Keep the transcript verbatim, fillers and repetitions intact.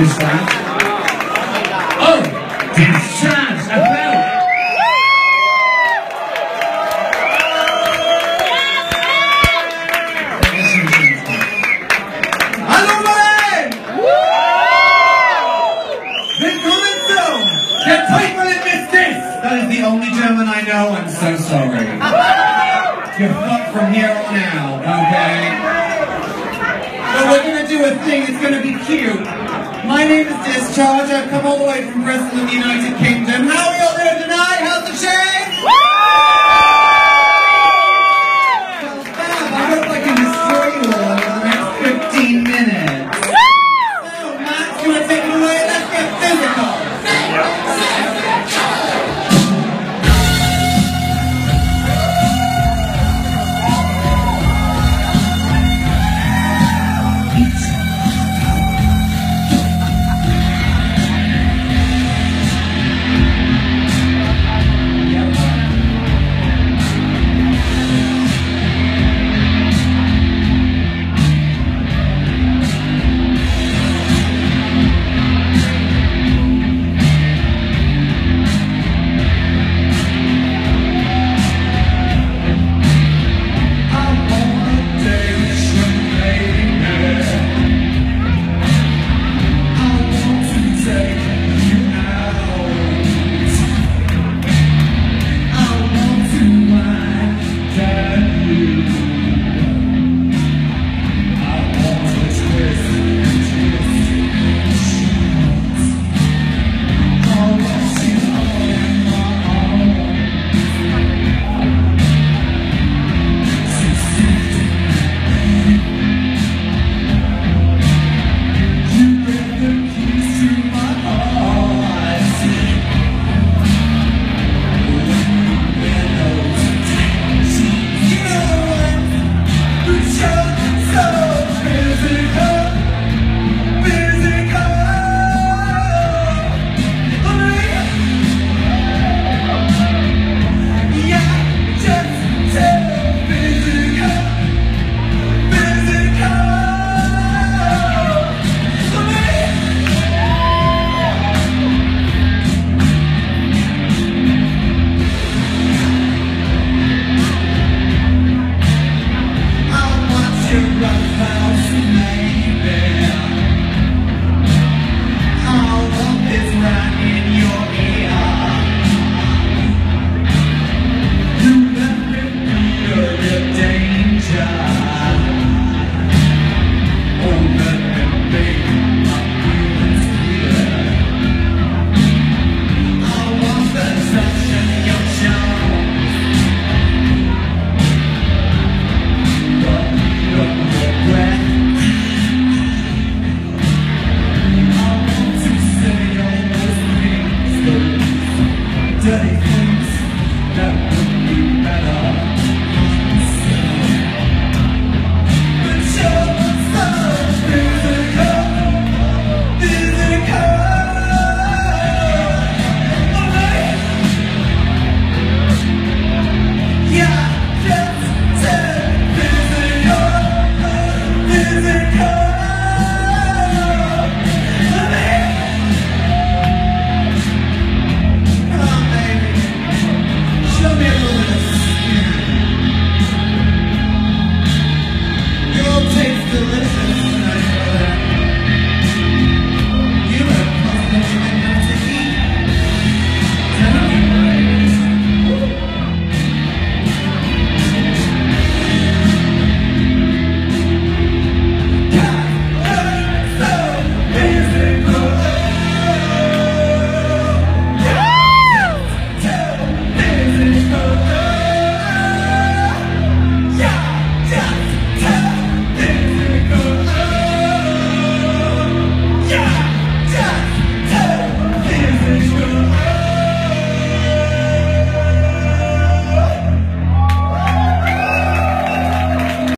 Is that? Oh, discharge, applaus. Hallo Mann! Willkommen zu Der Teufel in Mistis! That is the only German I know, I'm so sorry. You're fucked from here on out, okay? But we're gonna do a thing, it's gonna be cute. My name is Discharge, I've come all the way from Bristol in the United Kingdom. How are we all doing tonight? House of Shame?